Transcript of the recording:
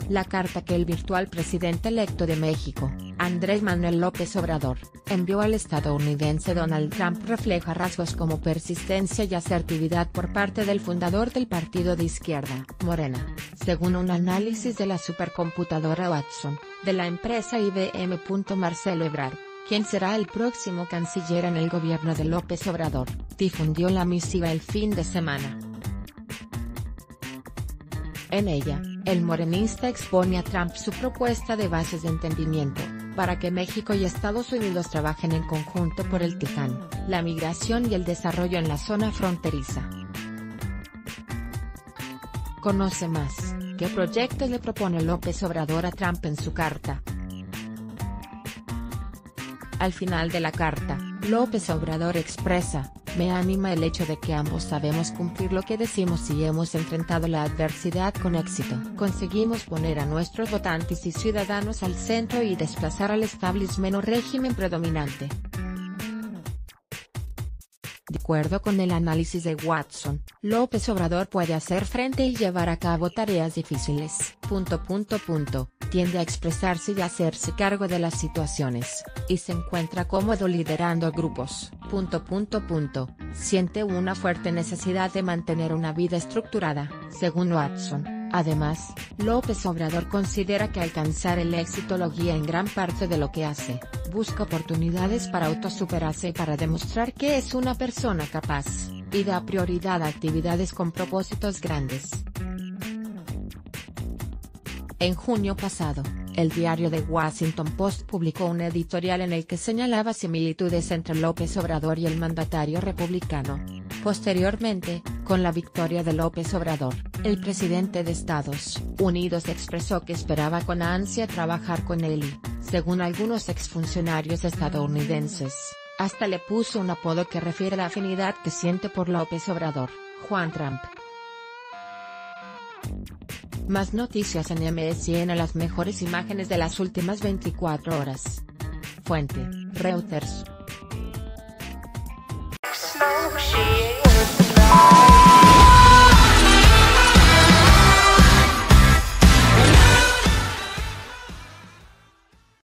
La carta que el virtual presidente electo de México, Andrés Manuel López Obrador, envió al estadounidense Donald Trump refleja rasgos como persistencia y asertividad por parte del fundador del partido de izquierda, Morena, según un análisis de la supercomputadora Watson, de la empresa IBM. Marcelo Ebrard, quien será el próximo canciller en el gobierno de López Obrador, difundió la misiva el fin de semana. En ella, el morenista expone a Trump su propuesta de bases de entendimiento, para que México y Estados Unidos trabajen en conjunto por el Teján, la migración y el desarrollo en la zona fronteriza. Conoce más, ¿qué proyectos le propone López Obrador a Trump en su carta? Al final de la carta, López Obrador expresa: "Me anima el hecho de que ambos sabemos cumplir lo que decimos y hemos enfrentado la adversidad con éxito. Conseguimos poner a nuestros votantes y ciudadanos al centro y desplazar al establishment o régimen predominante". De acuerdo con el análisis de Watson, López Obrador puede hacer frente y llevar a cabo tareas difíciles. Tiende a expresarse y hacerse cargo de las situaciones, y se encuentra cómodo liderando grupos. Siente una fuerte necesidad de mantener una vida estructurada, según Watson. Además, López Obrador considera que alcanzar el éxito lo guía en gran parte de lo que hace, busca oportunidades para autosuperarse y para demostrar que es una persona capaz, y da prioridad a actividades con propósitos grandes. En junio pasado, el diario The Washington Post publicó un editorial en el que señalaba similitudes entre López Obrador y el mandatario republicano. Posteriormente, con la victoria de López Obrador, el presidente de Estados Unidos expresó que esperaba con ansia trabajar con él y, según algunos exfuncionarios estadounidenses, hasta le puso un apodo que refiere a la afinidad que siente por López Obrador: Juan Trump. Más noticias en MSN. Las mejores imágenes de las últimas 24 horas. Fuente: Reuters.